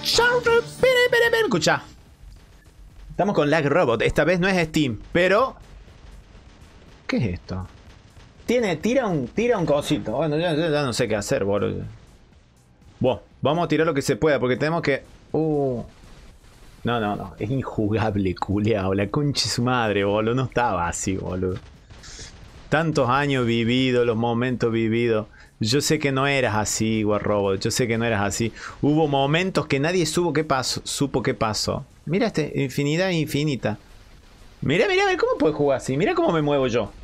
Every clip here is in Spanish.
Escucha. Estamos con Lag Robot. Esta vez no es Steam, pero... ¿Qué es esto? Tira un cosito. Bueno, ya no sé qué hacer, boludo. Bueno, vamos a tirar lo que se pueda, porque tenemos que... No. Es injugable, culeado. La concha de su madre, boludo. No estaba así, boludo. Tantos años vividos, los momentos vividos. Yo sé que no eras así, Guarrobot. Yo sé que no eras así. Hubo momentos que nadie supo qué pasó. Mira infinidad infinita. Mira, ¿cómo puedes jugar así? Mira cómo me muevo yo.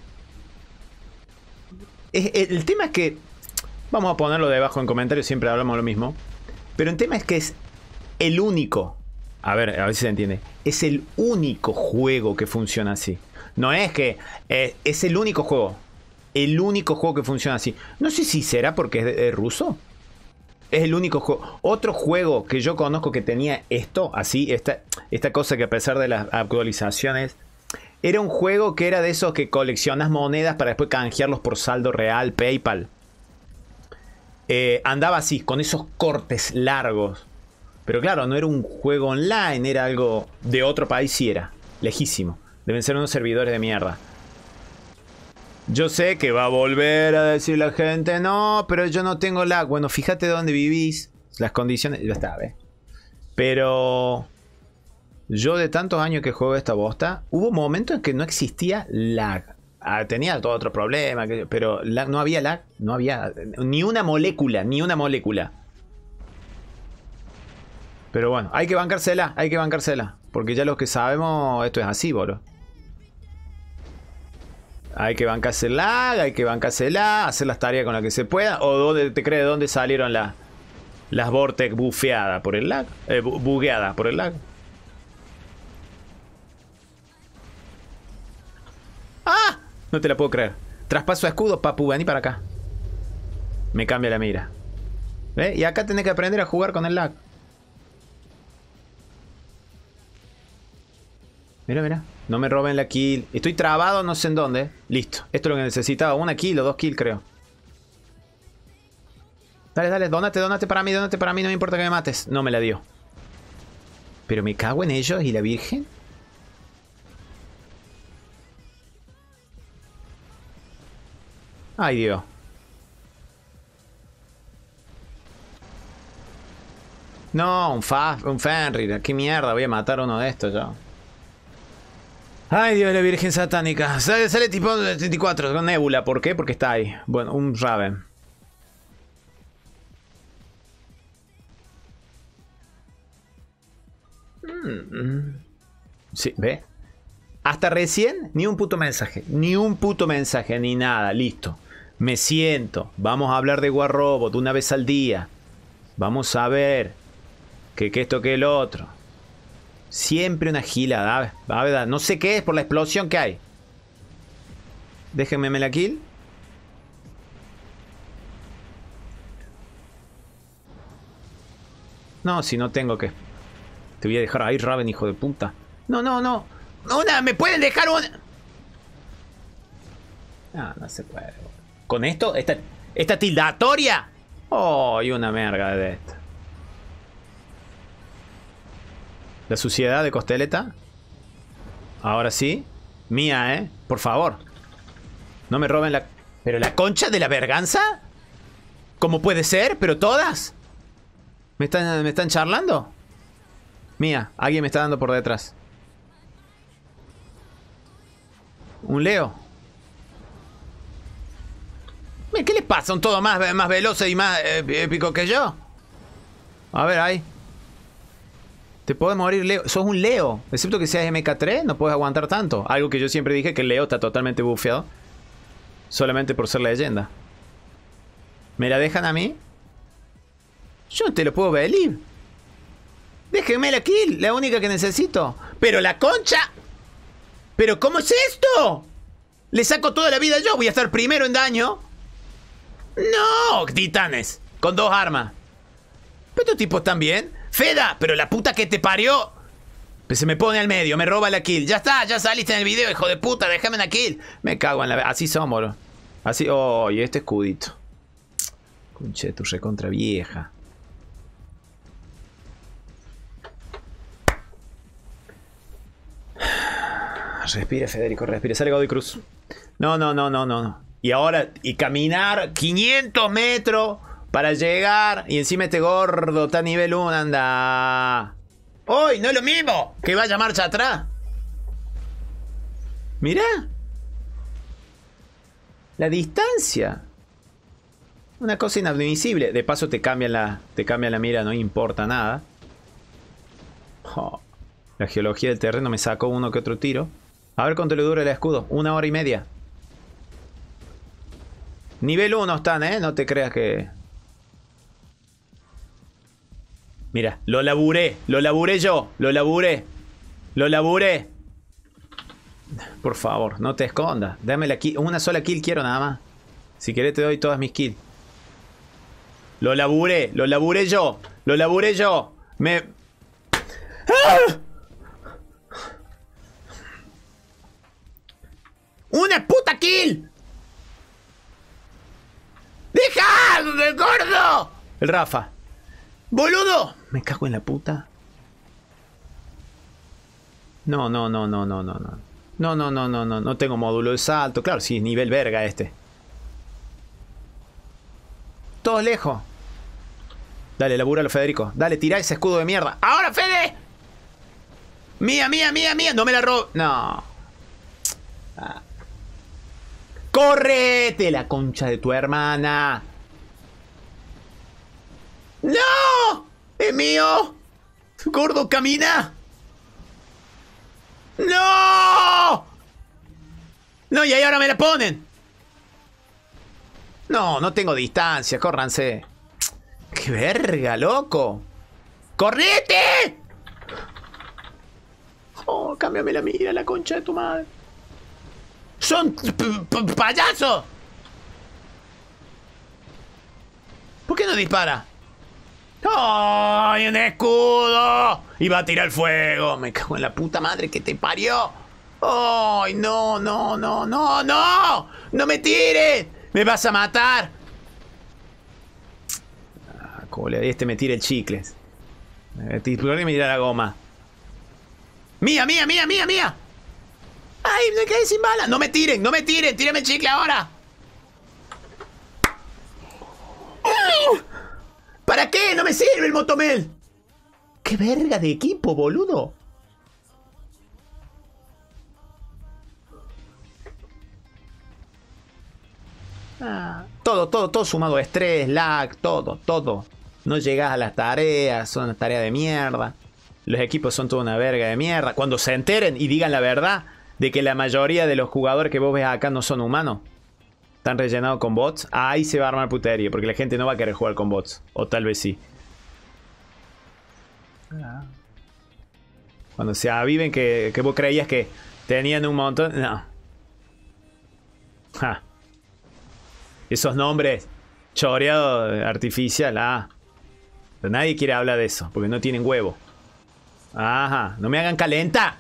El tema es que... Vamos a ponerlo debajo en comentarios, siempre hablamos lo mismo. Pero el tema es que es el único... A ver si se entiende. Es el único juego que funciona así. No es que... es el único juego. El único juego que funciona así. No sé si será porque es ruso. Es el único juego. Otro juego que yo conozco que tenía esto, así, esta cosa que a pesar de las actualizaciones... Era un juego que era de esos que coleccionas monedas para después canjearlos por saldo real, PayPal. Andaba así, con esos cortes largos. Pero claro, no era un juego online, era algo de otro país, sí era. Lejísimo. Deben ser unos servidores de mierda. Yo sé que va a volver a decir la gente, no, pero yo no tengo lag. Bueno, fíjate dónde vivís, las condiciones, ya está, ¿ves? Pero yo de tantos años que juego esta bosta, hubo momentos en que no existía lag. Tenía todo otro problema, pero no había lag, no había ni una molécula, Pero bueno, hay que bancársela, porque ya los que sabemos, esto es así, boludo. Hay que bancársela, hacer las tareas con las que se pueda. ¿O dónde te crees de dónde salieron las Vortex bufeadas por el lag? Bugueadas por el lag. ¡Ah! No te la puedo creer. Traspaso a escudos, papu, vení para acá. Me cambia la mira. ¿Ves? Y acá tenés que aprender a jugar con el lag. Mira. No me roben la kill. Estoy trabado no sé en dónde. Listo. Esto es lo que necesitaba. Una kill o 2 kills, creo. Dale. Dónate para mí. No me importa que me mates. No me la dio. Pero me cago en ellos y la virgen. Ay, Dios. No, un Fenrir. ¿Qué mierda? Voy a matar a uno de estos yo. Ay, Dios, la Virgen Satánica. Sale tipo 34 con Nebula. ¿Por qué? Porque está ahí. Bueno, un Raven. Sí, ¿ve? Hasta recién, ni un puto mensaje. Ni nada. Listo. Me siento. Vamos a hablar de War Robot una vez al día. Vamos a ver. Que esto, que el otro. Siempre una gila, ¿verdad? No sé qué es por la explosión que hay. Déjenme la kill. No, si no tengo que... Te voy a dejar ahí, Raven, hijo de puta. No. Una, ¿me pueden dejar una? No se puede. ¿Con esto? ¿Esta tildatoria? Oh, y una merga de esta. La suciedad de Costeleta. Ahora sí. Mía, por favor. No me roben la... ¿Pero la concha de la verganza? ¿Cómo puede ser? ¿Pero todas? ¿Me están charlando? Mía, alguien me está dando por detrás. Un Leo. ¿Qué les pasa? ¿Son todos más veloces y más épicos que yo? A ver, ahí. Te puede morir Leo. Sos un Leo. Excepto que seas MK3, no puedes aguantar tanto. Algo que yo siempre dije, que el Leo está totalmente bufeado. Solamente por ser leyenda. ¿Me la dejan a mí? Yo no te lo puedo believe. Déjenme la kill, la única que necesito. ¡Pero la concha! ¿Pero cómo es esto? Le saco toda la vida yo. Voy a estar primero en daño. ¡No! Titanes. Con 2 armas. ¿Pero estos tipos están bien? Feda, pero la puta que te parió. Pues se me pone al medio, me roba la kill. Ya está, ya saliste en el video, hijo de puta. Déjame una kill. Me cago en la... Así somos, bro. Así... Oh, y este escudito. Conche, tu recontra vieja. Respire, Federico, respire. Sale Godoy Cruz. No, no, no, no, no, no. Y ahora, y caminar 500 metros para llegar. Y encima este gordo está a nivel 1, anda. ¡Uy! No es lo mismo que vaya marcha atrás. Mirá. La distancia. Una cosa inadmisible. De paso te cambian la mira, no importa nada. Oh, la geología del terreno me sacó uno que otro tiro. A ver cuánto le dura el escudo. 1 hora y media. Nivel 1 están, ¿eh? No te creas que... Mira, lo laburé yo. Lo laburé. Por favor, no te escondas. Dame la kill. Una sola kill quiero nada más. Si querés te doy todas mis kills. Lo laburé yo. Me... ¡Ah! ¡Una puta kill! ¡Deja! ¡Gordo! El Rafa. ¡Boludo! Me cago en la puta. No. No tengo módulo de salto. Claro, sí, nivel verga este. Todos lejos. Dale, labúralo, Federico. Dale, tirá ese escudo de mierda. ¡Ahora, Fede! ¡Mía! No me la robo. No. Ah. ¡Córrete, la concha de tu hermana! ¡No! ¡Es mío! ¡Gordo, camina! ¡No! No, y ahí ahora me la ponen. No tengo distancia, córranse. ¡Qué verga, loco! ¡Correte! Oh, cámbiame la mira, la concha de tu madre. ¡Son payasos! ¿Por qué no dispara? ¡Ay, un escudo! Iba a tirar fuego. Me cago en la puta madre que te parió. ¡Ay, no! ¡No me tires! ¡Me vas a matar! Ah, cole, este me tira el chicle. ¿Por qué me tira la goma? ¡Mía! ¡Ay, me quedé sin bala! ¡No me tiren! ¡Tírame el chicle ahora! ¿Para qué? ¡No me sirve el motomel! ¡Qué verga de equipo, boludo! Todo sumado. Estrés, lag, todo. No llegás a las tareas, son tareas de mierda. Los equipos son toda una verga de mierda. Cuando se enteren y digan la verdad de que la mayoría de los jugadores que vos ves acá no son humanos, están rellenados con bots, ahí se va a armar putería, porque la gente no va a querer jugar con bots. O tal vez sí. Cuando se aviven que vos creías que tenían un montón... No. Ja. Esos nombres choreados artificial, pero nadie quiere hablar de eso, porque no tienen huevo. Ajá, no me hagan calenta.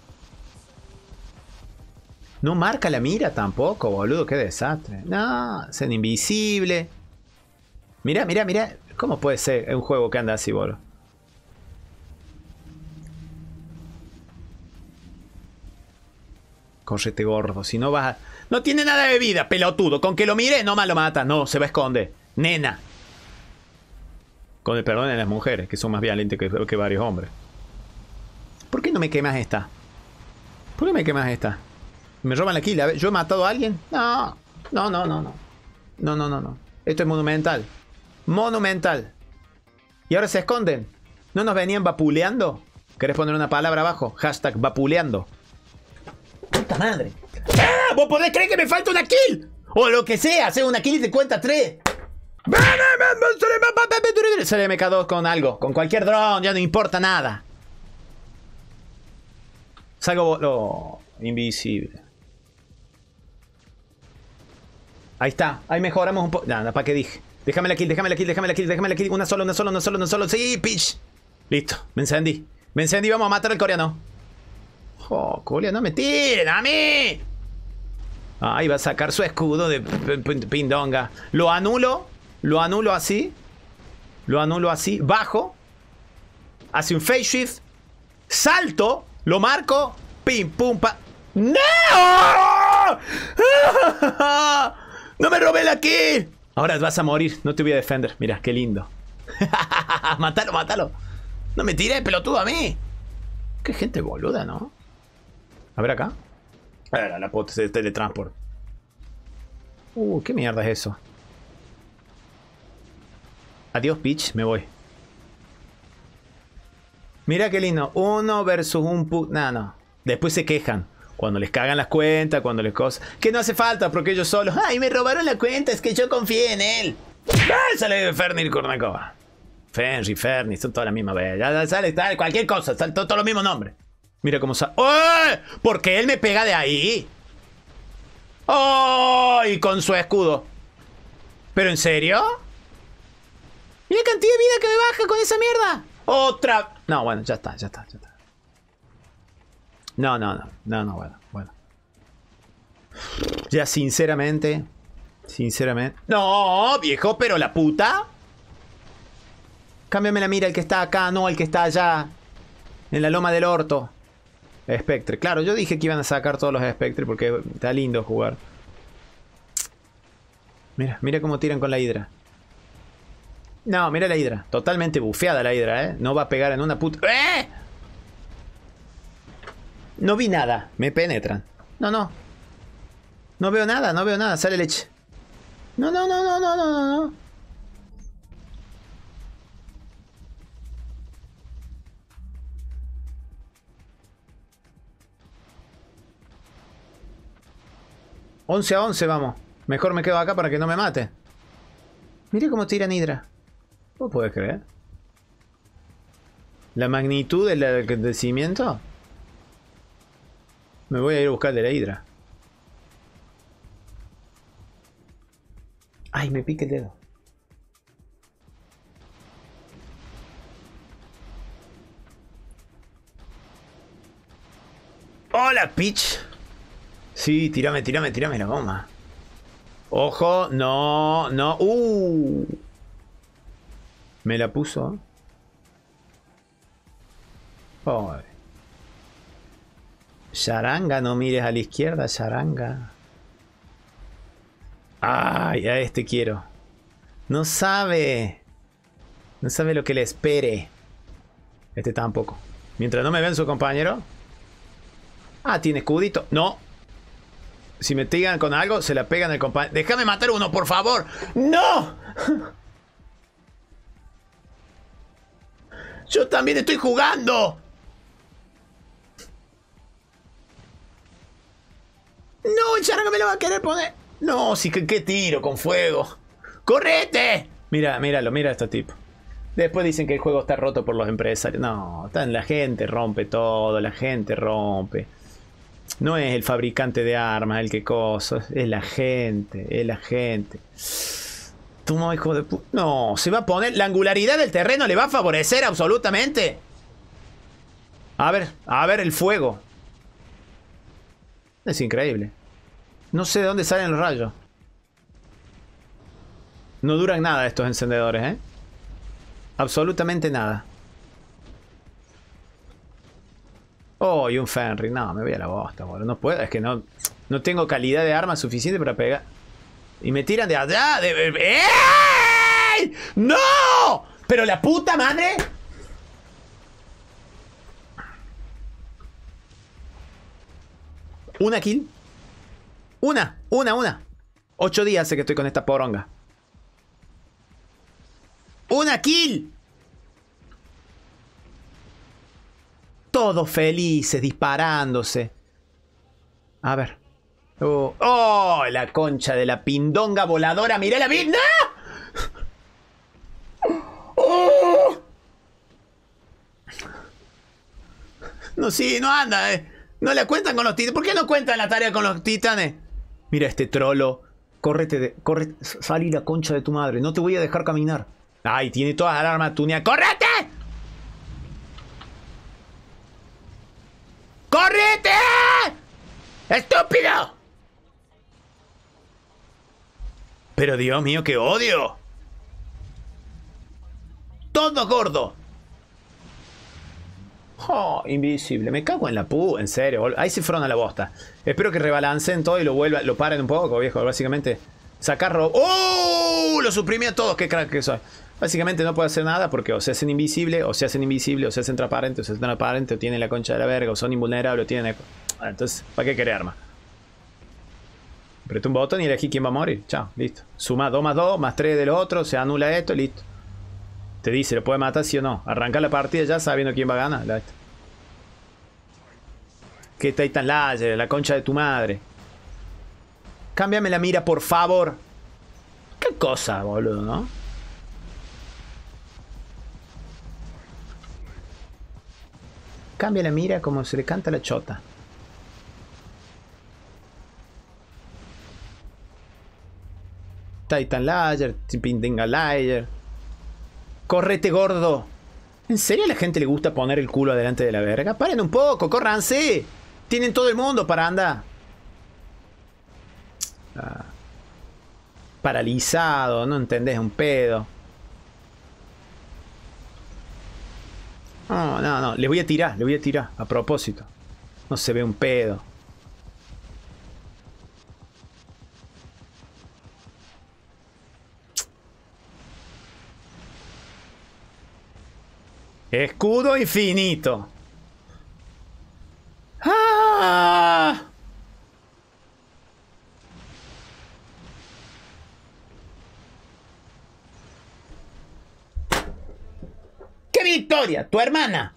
No marca la mira tampoco, boludo, qué desastre. No, es invisible. Mira. ¿Cómo puede ser un juego que anda así, boludo? Correte, gordo, si no vas a... No tiene nada de vida, pelotudo. Con que lo mire, no más lo mata. No, se va a esconder. Nena. Con el perdón de las mujeres, que son más violentas que varios hombres. ¿Por qué no me quemas esta? ¿Por qué me quemas esta? ¿Me roban la kill? ¿Yo he matado a alguien? No. No. Esto es monumental. Y ahora se esconden. ¿No nos venían vapuleando? ¿Querés poner una palabra abajo? Hashtag vapuleando. ¡Puta madre! ¡Ah! ¿Vos podés creer que me falta una kill? O lo que sea, hacer una kill y te cuenta 3. Se le MK2 con algo. Con cualquier drone, ya no importa nada. Salgo lo invisible. Ahí está, ahí mejoramos un poco. Nada, ¿para qué dije? Déjame la kill. Una solo. Sí, pitch. Listo, me encendí, vamos a matar al coreano. Oh, Julia, no me tiren a mí. Ahí va a sacar su escudo de pindonga. Lo anulo así. Bajo. Hace un face shift. Salto. Lo marco. Pim, pum, pa. ¡No! ¡No me robé la kill! Ahora vas a morir, no te voy a defender. Mira, qué lindo. Mátalo, mátalo. No me tires, pelotudo, a mí. Qué gente boluda, ¿no? A ver acá. La puta de teletransport. ¿Qué mierda es eso? Adiós, Peach, me voy. Mira qué lindo. Uno versus un no. Después se quejan. Cuando les cagan las cuentas, cuando les cosas. Que no hace falta porque ellos solos. ¡Ay, me robaron la cuenta! Es que yo confié en él. Sale Fernie Cornacova. Fernie, son todas la misma vez. Ya sale, cualquier cosa, sale todos los mismos nombres. Mira cómo sale. ¡Oh! Porque él me pega de ahí. ¡Oh! Y con su escudo. ¿Pero en serio? Mira la cantidad de vida que me baja con esa mierda. Otra. No, bueno, ya está. No, bueno. Ya, sinceramente. No, viejo, pero la puta. Cámbiame la mira, el que está acá, no el que está allá. En la loma del orto. Spectre. Claro, yo dije que iban a sacar todos los Spectre porque está lindo jugar. Mira cómo tiran con la Hidra. No, mira la Hidra. Totalmente bufeada la Hidra, ¿eh? No va a pegar en una puta... ¡Eh! No vi nada. Me penetran. No. No veo nada. Sale leche. No. 11-11, vamos. Mejor me quedo acá para que no me mate. Mire cómo tiran Hidra. ¿Vos podés creer? La magnitud del acontecimiento. Me voy a ir a buscar de la Hidra. Ay, me pica el dedo. Hola, Peach. Sí, tírame la bomba. Ojo, no. Me la puso. Pobre. Charanga, no mires a la izquierda, charanga. Ay, a este quiero. No sabe lo que le espere. Este tampoco. Mientras no me ven su compañero. Ah, tiene escudito. No. Si me tiran con algo, se la pegan al compañero. Déjame matar uno, por favor. ¡No! Yo también estoy jugando. No, el charanga me lo va a querer poner. No, sí, ¿qué tiro con fuego? ¡Correte! Mira a este tipo. Después dicen que el juego está roto por los empresarios. No, la gente rompe todo, la gente rompe. No es el fabricante de armas el que cosa, es la gente, Toma, hijo de puta. No, se va a poner. La angularidad del terreno le va a favorecer absolutamente. A ver el fuego. Es increíble. No sé de dónde salen los rayos. No duran nada estos encendedores, ¿eh? Absolutamente nada. Oh, y un Fenrir. No, me voy a la bosta, boludo. No puedo, es que no tengo calidad de arma suficiente para pegar. Y me tiran de allá. ¡Ey! ¡No! ¡Pero la puta madre! ¿Una kill? Una. 8 días hace que estoy con esta poronga. ¡Una kill! Todos felices, disparándose. A ver. ¡Oh! La concha de la pindonga voladora. ¡Mirá la vida! ¡Oh! No, sí, no anda, No la cuentan con los titanes. ¿Por qué no cuentan la tarea con los titanes? Mira este trolo. Corre, salí la concha de tu madre. No te voy a dejar caminar. Ay, tiene todas las armas tuneadas. ¡Córrete! ¡Córrete! ¡Estúpido! Pero Dios mío, qué odio. Todo gordo. Oh, invisible. Me cago en la pu, en serio. Ahí se fueron a la bosta. Espero que rebalancen todo y lo paren un poco, viejo. Básicamente, sacar robo. ¡Oh! Lo suprimí a todos, qué crack que soy. Básicamente no puedo hacer nada porque o se hacen invisible, o se hacen invisible, o se hacen transparente, o se hacen transparente, o tienen la concha de la verga, o son invulnerables, o tienen... Entonces, ¿para qué querer arma? Apreté un botón y elegí quién va a morir. Chao, listo. Suma 2 más 2, más 3 de lo otro, se anula esto, listo. Te dice, ¿lo puede matar sí o no? Arranca la partida ya sabiendo quién va a ganar. Listo. ¿Qué Titan Layer? La concha de tu madre. Cámbiame la mira, por favor. ¿Qué cosa, boludo, no? Cambia la mira como se le canta la chota. Titan Layer, Pintinga Layer. Correte, gordo. ¿En serio a la gente le gusta poner el culo adelante de la verga? Paren un poco, córranse. Tienen todo el mundo para andar. Paralizado, no entendés un pedo. No, no, no. Le voy a tirar, a propósito. No se ve un pedo. Escudo infinito. ¡Ah! ¡Qué victoria! ¡Tu hermana!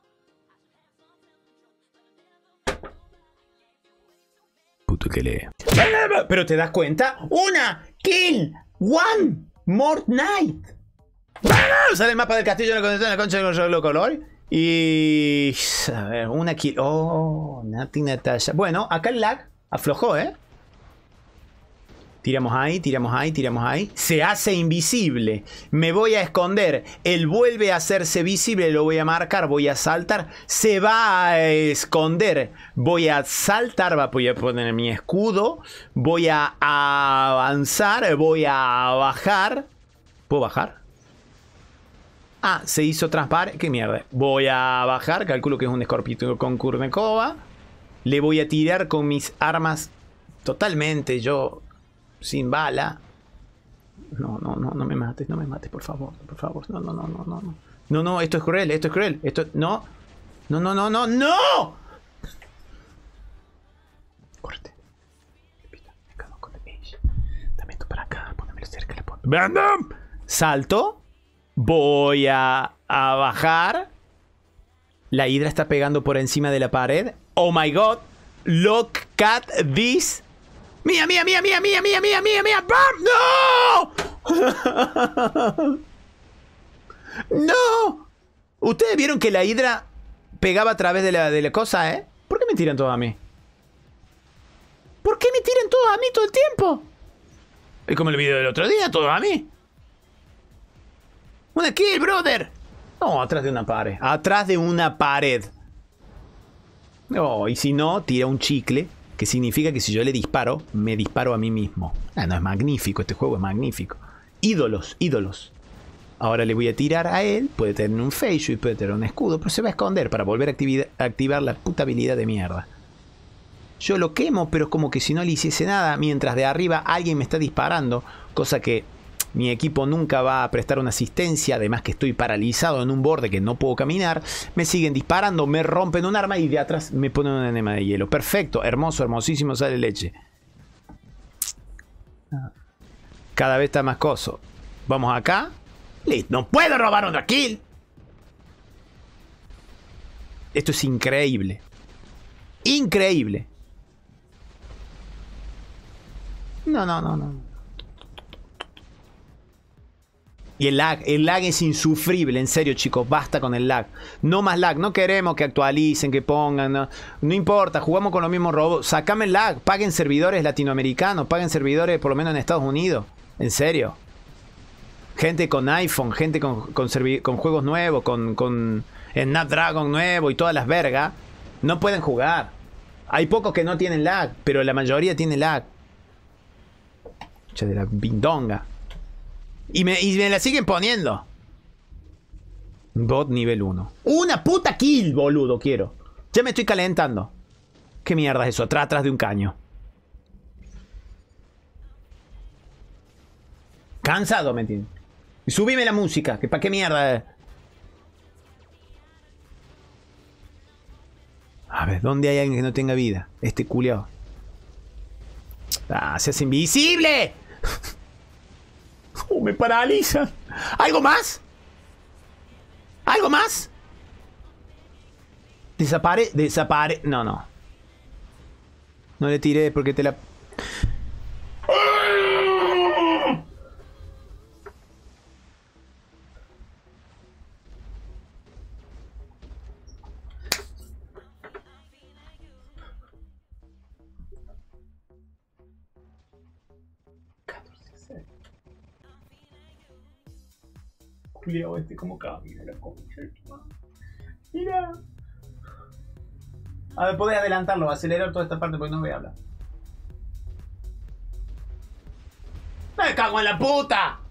Puto que lee. Pero te das cuenta. ¡Una kill! ¡One more night! Sale el mapa del castillo en la concha de los colores. Y... a ver, una kill. Oh, Nati Natasha. Bueno, acá el lag aflojó, ¿eh? Tiramos ahí, tiramos ahí, tiramos ahí. Se hace invisible. Me voy a esconder. Él vuelve a hacerse visible. Lo voy a marcar. Voy a saltar. Se va a esconder. Voy a saltar. Voy a poner mi escudo. Voy a avanzar. Voy a bajar. ¿Puedo bajar? Ah, se hizo transparente. ¿Qué mierda? Voy a bajar. Calculo que es un escorpito con Kurnekova. Le voy a tirar con mis armas totalmente yo sin bala. No, no, no, no me mates, no me mates, por favor, por favor. No, no, no, no, no, no. No, no, esto es cruel, esto es cruel. Esto, no. No, no, no, no, no. Córrete. Dame esto para acá, pónmelo cerca. ¡Random! Salto. Voy a bajar. La hidra está pegando por encima de la pared. Oh my god. Look at this. Mía, mía, mía, mía, mía, mía, mía, mía, mía. ¡No! ¡No! Ustedes vieron que la hidra pegaba a través de la cosa, ¿eh? ¿Por qué me tiran todo a mí? ¿Por qué me tiran todo a mí todo el tiempo? Es como el video del otro día, todo a mí. ¡Una kill, brother! No, atrás de una pared. Atrás de una pared. No, y si no, tira un chicle. Que significa que si yo le disparo, me disparo a mí mismo. Ah, no, es magnífico. Este juego es magnífico. Ídolos, ídolos. Ahora le voy a tirar a él. Puede tener un feishu y puede tener un escudo. Pero se va a esconder para volver a activar la puta habilidad de mierda. Yo lo quemo, pero es como que si no le hiciese nada. Mientras de arriba alguien me está disparando. Cosa que... mi equipo nunca va a prestar una asistencia. Además que estoy paralizado en un borde que no puedo caminar. Me siguen disparando, me rompen un arma y de atrás me ponen un enema de hielo. Perfecto, hermoso, hermosísimo, sale leche. Cada vez está más coso. Vamos acá. Listo, no puedo robar otra kill. Esto es increíble. Increíble. No, no, no, no. Y el lag es insufrible, en serio chicos, basta con el lag. No más lag, no queremos que actualicen, que pongan, no importa, jugamos con los mismos robots. Sacame el lag, paguen servidores latinoamericanos, paguen servidores por lo menos en Estados Unidos. En serio. Gente con iPhone, gente con juegos nuevos, con Snapdragon nuevo y todas las vergas. No pueden jugar. Hay pocos que no tienen lag, pero la mayoría tiene lag. Che de la bindonga. Y me la siguen poniendo. Bot nivel 1. ¡Una puta kill, boludo! Quiero. Ya me estoy calentando. ¿Qué mierda es eso? Atrás de un caño. Cansado, ¿me entiendes? Y subime la música. ¿Que para qué mierda es? A ver, ¿dónde hay alguien que no tenga vida? Este culiao. ¡Ah, se hace invisible! Me paralizan. ¿Algo más? ¿Algo más? Desapare. No, no. No le tiré porque te la... Culeado este como camina la concha. Mira. A ver, podés adelantarlo, acelerar toda esta parte porque no voy a hablar. ¡Me cago en la puta!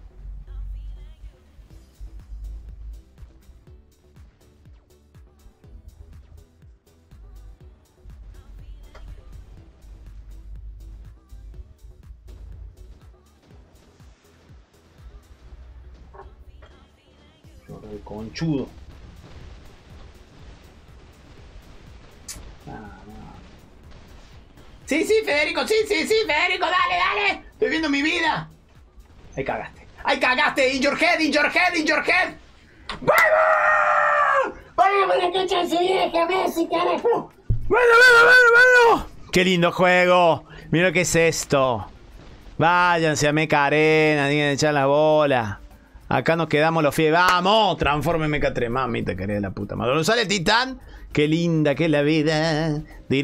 Chorro de conchudo. Sí, Federico, sí, Federico, dale. Estoy viendo mi vida. Ahí cagaste. In your head. ¡Vamos! ¡Vamos la concha de su vieja, Messi, carajo! ¡Bueno! ¡Qué lindo juego! Mira lo que es esto. Váyanse a Mecha Arena, tienen que echar la bola. Acá nos quedamos los fieles. ¡Vamos! Transforme Mecha 3. Mami, te querés la puta madre. ¿No sale Titán? ¡Qué linda que es la vida!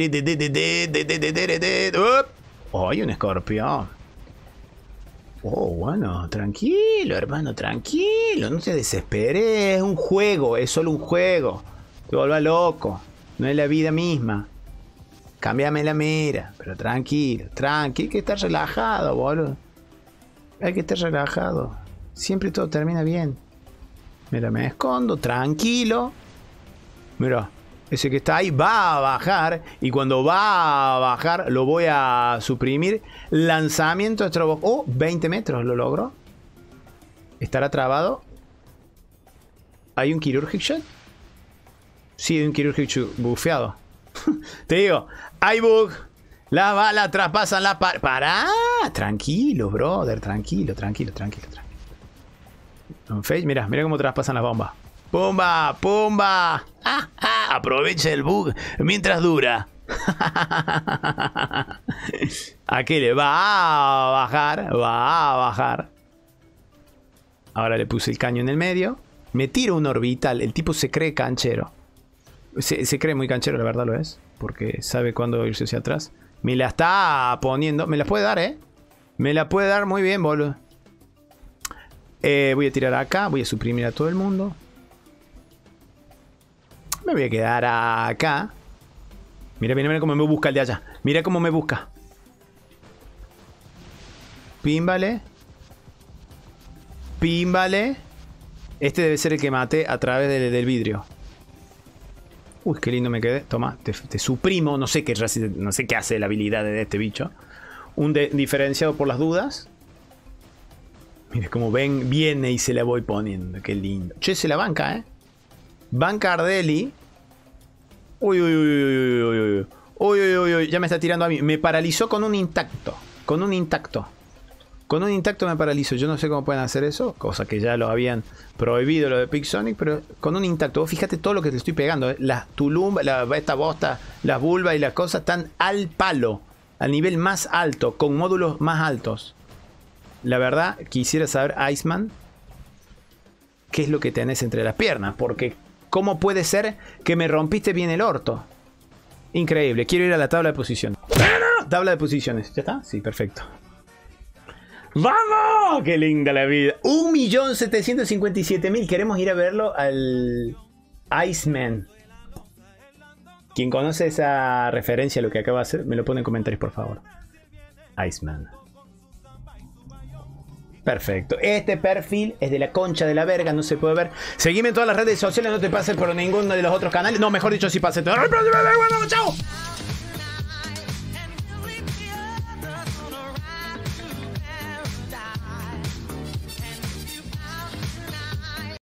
¡Oh, hay un escorpión! Oh, bueno, tranquilo, hermano, tranquilo. No te desesperes. Es un juego, es solo un juego. Te vuelvas loco. No es la vida misma. Cámbiame la mira. Pero tranquilo, hay que estar relajado, boludo. Hay que estar relajado. Siempre todo termina bien. Mira, me escondo, tranquilo. Mira, ese que está ahí va a bajar. Y cuando va a bajar, lo voy a suprimir. Lanzamiento de Strobo. Oh, 20 metros lo logró. ¿Estará trabado? ¿Hay un Chirurgic Shot? Sí, hay un Chirurgic Shot bufeado. Te digo, hay bug. Las balas traspasan la pared. ¡Pará! Tranquilo, brother. Tranquilo. Mira cómo traspasan las bombas. ¡Pumba! Aprovecha el bug mientras dura. ¿A qué le va a bajar? Ahora le puse el caño en el medio. Me tiro un orbital. El tipo se cree canchero. Se cree muy canchero, la verdad lo es. Porque sabe cuándo irse hacia atrás. Me la está poniendo. Me la puede dar, Me la puede dar muy bien, boludo. Voy a tirar acá. Voy a suprimir a todo el mundo. Me voy a quedar acá. Mira cómo me busca el de allá. Mira cómo me busca. Pímbale. Este debe ser el que maté a través del vidrio. Uy, qué lindo me quedé. Toma, te suprimo. No sé qué hace la habilidad de este bicho. Un diferenciado por las dudas. Mira cómo viene y se la voy poniendo. Qué lindo. Che, se la banca, Banca Ardeli. Uy. Ya me está tirando a mí. Me paralizó con un intacto. Con un intacto me paralizó. Yo no sé cómo pueden hacer eso. Cosa que ya lo habían prohibido lo de Pixonic. Pero con un intacto. Vos fíjate todo lo que te estoy pegando. Las tulumbas, esta bosta, las vulvas y las cosas están al palo. Al nivel más alto. Con módulos más altos. La verdad, quisiera saber, Iceman, qué es lo que tenés entre las piernas. Porque, ¿cómo puede ser que me rompiste bien el orto? Increíble. Quiero ir a la tabla de posiciones. Tabla de posiciones. ¿Ya está? Sí, perfecto. ¡Vamos! ¡Qué linda la vida! 1.757.000. Queremos ir a verlo al Iceman. Quien conoce esa referencia a lo que acaba de hacer, me lo pone en comentarios, por favor. Iceman. Perfecto. Este perfil es de la concha de la verga, no se puede ver. Seguime en todas las redes sociales, no te pases por ninguno de los otros canales. No, mejor dicho, sí pases. Bueno, chao.